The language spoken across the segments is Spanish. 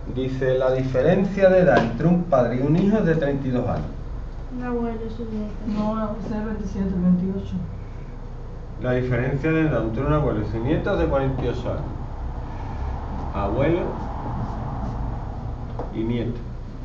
Dice, la diferencia de edad entre un padre y un hijo es de 32 años. Un abuelo y su nieto. No, es el 27, 28. La diferencia de edad entre un abuelo y su nieto es de 48 años. Abuelo y nieto.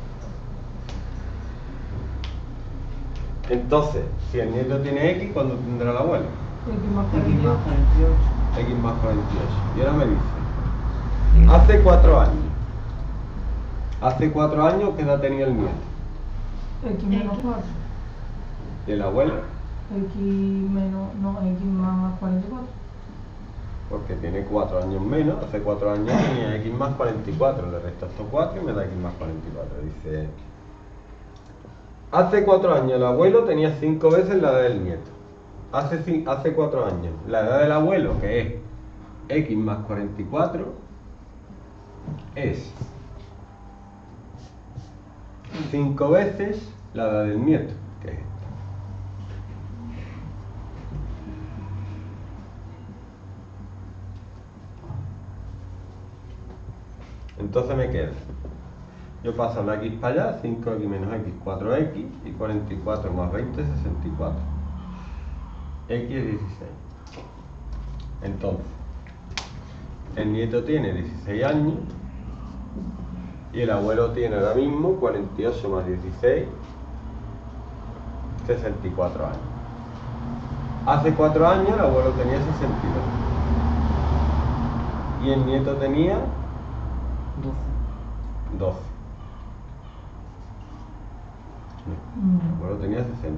Entonces, si el nieto tiene X, ¿cuándo tendrá el abuelo? X más X 48. más 48. X más 48. Y ahora me dice, hace 4 años. Hace 4 años, ¿qué edad tenía el nieto? X menos 4. ¿Y el abuelo? X menos, no, X más 44. Porque tiene 4 años menos. Hace 4 años tenía X más 44. Le resta estos 4 y me da X más 44. Dice, hace 4 años el abuelo tenía 5 veces la edad del nieto. Hace 4 años la edad del abuelo, que es X más 44, es 5 veces la edad del nieto, que es esta. Entonces me queda, yo paso la X para allá, 5X menos X, 4X, y 44 más 20, 64. X es 16. Entonces, el nieto tiene 16 años, y el abuelo tiene ahora mismo 48 más 16, 64 años. Hace 4 años el abuelo tenía 62. Y el nieto tenía 12. No, el abuelo tenía 60.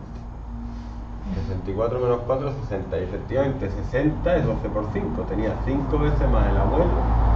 64 menos 4, 60. Y efectivamente 60 es 12 por 5. Tenía 5 veces más el abuelo